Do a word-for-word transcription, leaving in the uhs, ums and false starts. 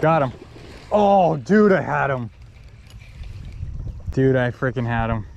Got him. Oh, dude, I had him. Dude, I freaking had him.